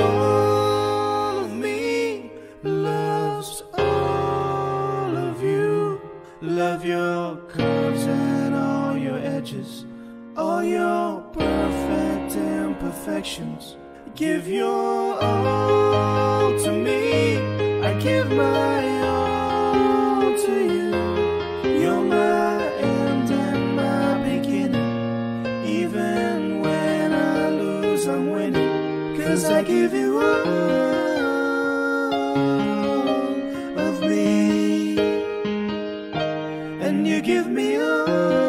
all of me, loves all of you. Love your curves and all your edges, all your perfect imperfections. Give your all to me, I give my all to you. You're my end and my beginning. Even when I lose, I'm winning, 'cause I give you all of me, and you give me all